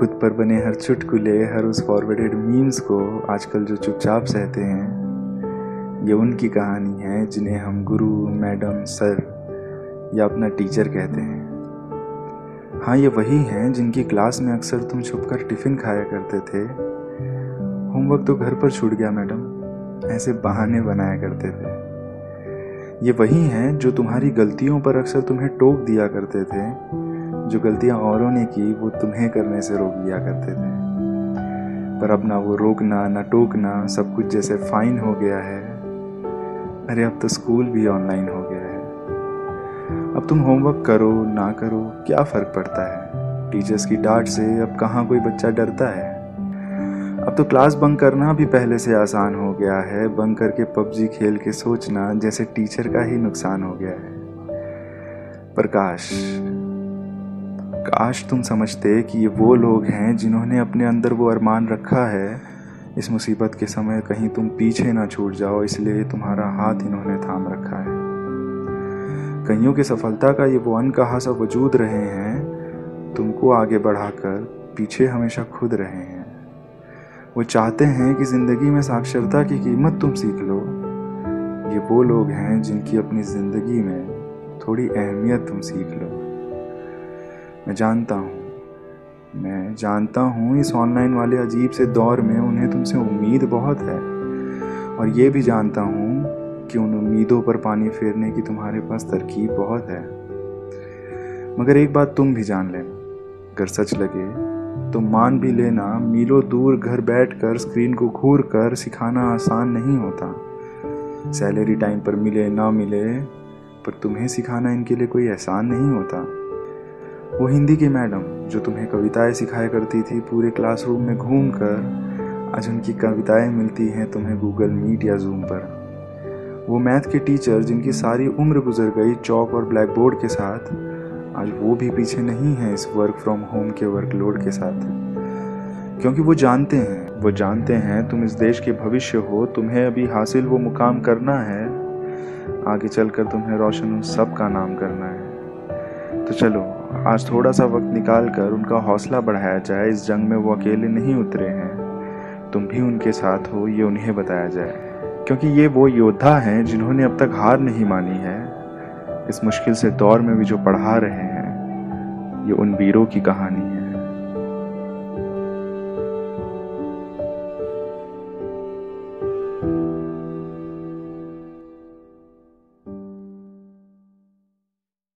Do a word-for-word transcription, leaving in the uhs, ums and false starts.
खुद पर बने हर चुटकुले, हर उस फॉरवर्डेड मीम्स को आजकल जो चुपचाप सहते हैं, ये उनकी कहानी है जिन्हें हम गुरु, मैडम, सर या अपना टीचर कहते हैं। हाँ, ये वही हैं जिनकी क्लास में अक्सर तुम छुपकर टिफ़िन खाया करते थे। होमवर्क तो घर पर छूट गया मैडम, ऐसे बहाने बनाया करते थे। ये वही हैं जो तुम्हारी गलतियों पर अक्सर तुम्हें टोक दिया करते थे। जो गलतियां औरों ने की वो तुम्हें करने से रोक दिया करते थे। पर अब ना वो रोकना ना टोकना, सब कुछ जैसे फाइन हो गया है। अरे अब तो स्कूल भी ऑनलाइन हो गया है। अब तुम होमवर्क करो ना करो क्या फ़र्क पड़ता है। टीचर्स की डांट से अब कहाँ कोई बच्चा डरता है। अब तो क्लास बंक करना भी पहले से आसान हो गया है। बंक करके पबजी खेल के सोचना जैसे टीचर का ही नुकसान हो गया है। पर काश काश तुम समझते कि ये वो लोग हैं जिन्होंने अपने अंदर वो अरमान रखा है। इस मुसीबत के समय कहीं तुम पीछे ना छूट जाओ, इसलिए तुम्हारा हाथ इन्होंने थाम रखा है। कईयों की सफलता का ये वो अनकहा सा वजूद रहे हैं, तुमको आगे बढ़ाकर पीछे हमेशा खुद रहे हैं। वो चाहते हैं कि ज़िंदगी में साक्षरता की कीमत तुम सीख लो। ये वो लोग हैं जिनकी अपनी ज़िंदगी में थोड़ी अहमियत तुम सीख लो। मैं जानता हूँ मैं जानता हूँ इस ऑनलाइन वाले अजीब से दौर में उन्हें तुमसे उम्मीद बहुत है, और ये भी जानता हूँ कि उन उम्मीदों पर पानी फेरने की तुम्हारे पास तरकीब बहुत है। मगर एक बात तुम भी जान लेना, अगर सच लगे तो मान भी लेना, मीलों दूर घर बैठकर स्क्रीन को घूर कर सिखाना आसान नहीं होता। सैलरी टाइम पर मिले ना मिले, पर तुम्हें सिखाना इनके लिए कोई एहसान नहीं होता। वो हिंदी की मैडम जो तुम्हें कविताएं सिखाया करती थी पूरे क्लासरूम में घूमकर, आज उनकी कविताएं मिलती हैं तुम्हें गूगल मीट या जूम पर। वो मैथ के टीचर जिनकी सारी उम्र गुजर गई चौक और ब्लैक बोर्ड के साथ, आज वो भी पीछे नहीं हैं इस वर्क फ्रॉम होम के वर्कलोड के साथ। क्योंकि वो जानते हैं वो जानते हैं तुम इस देश के भविष्य हो। तुम्हें अभी हासिल वो मुकाम करना है, आगे चलकर तुम्हें रोशन उन सब का नाम करना है। तो चलो आज थोड़ा सा वक्त निकाल कर उनका हौसला बढ़ाया जाए। इस जंग में वो अकेले नहीं उतरे हैं, तुम भी उनके साथ हो, ये उन्हें बताया जाए। क्योंकि ये वो योद्धा हैं जिन्होंने अब तक हार नहीं मानी है। इस मुश्किल से दौर में भी जो पढ़ा रहे हैं, ये उन वीरों की कहानी